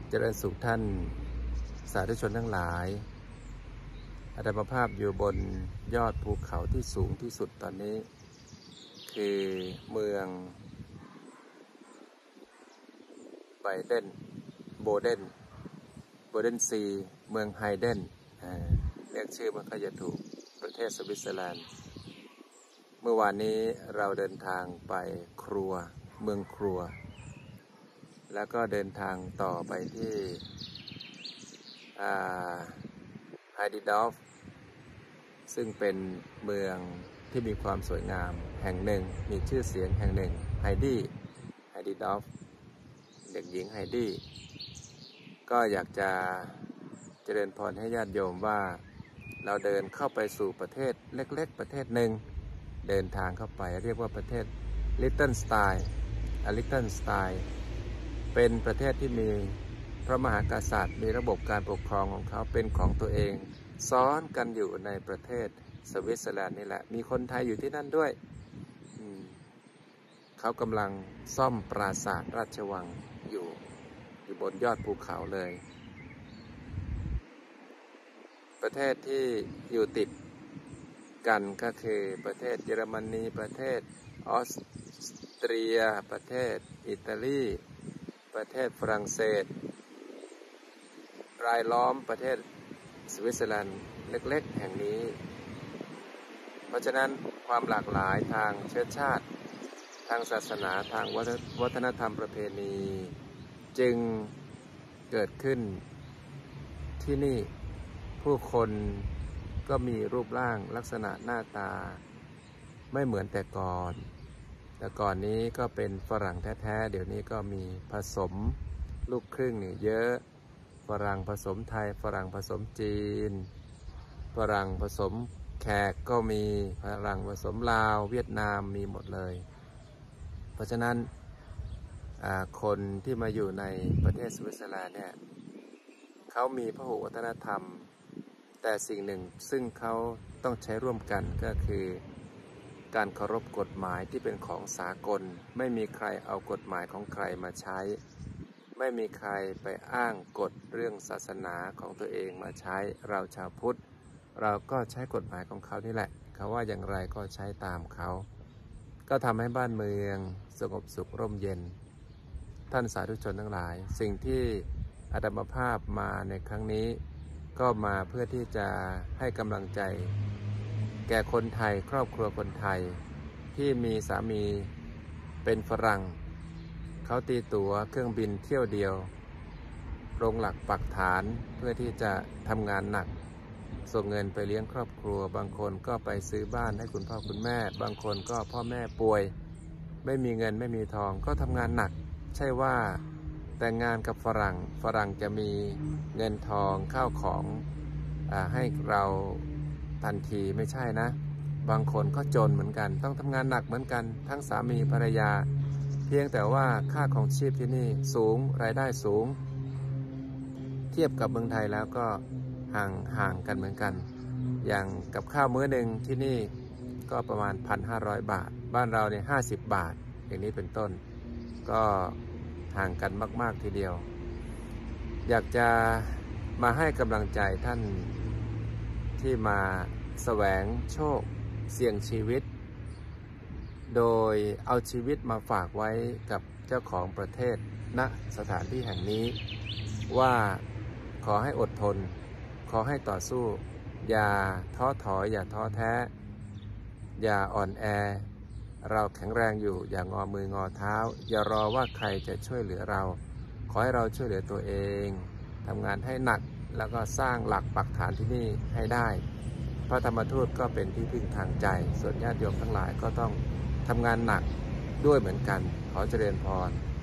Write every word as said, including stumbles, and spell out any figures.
เจริญสุขท่านสาธุชนทั้งหลายอาตมาภาพอยู่บนยอดภูเขาที่สูงที่สุดตอนนี้คือเมืองไบเดนโบเดนโบเดนซีเมืองไฮเดนเรียกชื่อมันก็จะถูกประเทศสวิตเซอร์แลนด์เมื่อวานนี้เราเดินทางไปครัวเมืองครัวแล้วก็เดินทางต่อไปที่ไฮดิดอฟซึ่งเป็นเมืองที่มีความสวยงามแห่งหนึ่งมีชื่อเสียงแห่งหนึ่งไฮดี้ไฮดิดอฟเด็กหญิงไฮดี้ก็อยากจะเจริญพรให้ญาติโยมว่าเราเดินเข้าไปสู่ประเทศเล็กๆประเทศหนึ่งเดินทางเข้าไปเรียกว่าประเทศลิตเติ้ลสไตน์ลิตเติ้ลสไตน์เป็นประเทศที่มีพระมหากษัตริย์มีระบบการปกครองของเขาเป็นของตัวเองซ้อนกันอยู่ในประเทศสวิตเซอร์แลนด์นี่แหละมีคนไทยอยู่ที่นั่นด้วยเขากำลังซ่อมปราสาทราชวังอยู่อยู่บนยอดภูเขาเลยประเทศที่อยู่ติดกันก็คือประเทศเยอรมนีประเทศออสเตรียประเทศอิตาลีประเทศฝรั่งเศสรายล้อมประเทศสวิตเซอร์แลนด์เล็กๆแห่งนี้เพราะฉะนั้นความหลากหลายทางเชื้อชาติทางศาสนาทางวัฒนธรรมประเพณีจึงเกิดขึ้นที่นี่ผู้คนก็มีรูปร่างลักษณะหน้าตาไม่เหมือนแต่ก่อนแต่ก่อนนี้ก็เป็นฝรั่งแท้ๆเดี๋ยวนี้ก็มีผสมลูกครึ่งนี่เยอะฝรั่งผสมไทยฝรั่งผสมจีนฝรั่งผสมแขกก็มีฝรั่งผสมลาวเวียดนามมีหมดเลยเพราะฉะนั้นคนที่มาอยู่ในประเทศสวิตเซอร์แลนด์เนี่ยเขามีพหุวัฒนธรรมแต่สิ่งหนึ่งซึ่งเขาต้องใช้ร่วมกันก็คือการเคารพกฎหมายที่เป็นของสากลไม่มีใครเอากฎหมายของใครมาใช้ไม่มีใครไปอ้างกฎเรื่องศาสนาของตัวเองมาใช้เราชาวพุทธเราก็ใช้กฎหมายของเขานี่แหละเขาว่าอย่างไรก็ใช้ตามเขาก็ทำให้บ้านเมืองสงบสุขร่มเย็นท่านสาธุชนทั้งหลายสิ่งที่อาตมาภาพมาในครั้งนี้ก็มาเพื่อที่จะให้กำลังใจแก่คนไทยครอบครัวคนไทยที่มีสามีเป็นฝรั่งเขาตีตั๋วเครื่องบินเที่ยวเดียวลงหลักปักฐานเพื่อที่จะทำงานหนักส่งเงินไปเลี้ยงครอบครัวบางคนก็ไปซื้อบ้านให้คุณพ่อคุณแม่บางคนก็พ่อแม่ป่วยไม่มีเงินไม่มีทองก็ทำงานหนักใช่ว่าแต่งงานกับฝรั่งฝรั่งจะมีเงินทองข้าวของอ่าให้เราทันทีไม่ใช่นะบางคนก็จนเหมือนกันต้องทำงานหนักเหมือนกันทั้งสามีภรรยาเพียงแต่ว่าค่าของชีพที่นี่สูงรายได้สูงเทียบกับเมืองไทยแล้วก็ห่างห่างกันเหมือนกันอย่างกับข้าวมื้อหนึ่งที่นี่ก็ประมาณ หนึ่งพันห้าร้อย บาทบ้านเราเนี่ยห้าสิบบาทอย่างนี้เป็นต้นก็ห่างกันมากๆทีเดียวอยากจะมาให้กำลังใจท่านที่มาแสวงโชคเสี่ยงชีวิตโดยเอาชีวิตมาฝากไว้กับเจ้าของประเทศณสถานที่แห่งนี้ว่าขอให้อดทนขอให้ต่อสู้อย่าท้อถอยอย่าท้อแท้อย่าอ่อนแอเราแข็งแรงอยู่อย่างงอมืองอเท้าอย่ารอว่าใครจะช่วยเหลือเราขอให้เราช่วยเหลือตัวเองทำงานให้หนักแล้วก็สร้างหลักปักฐานที่นี่ให้ได้พระธรรมทูตก็เป็นที่พึ่งทางใจส่วนญาติโยมทั้งหลายก็ต้องทำงานหนักด้วยเหมือนกันขอเจริญพร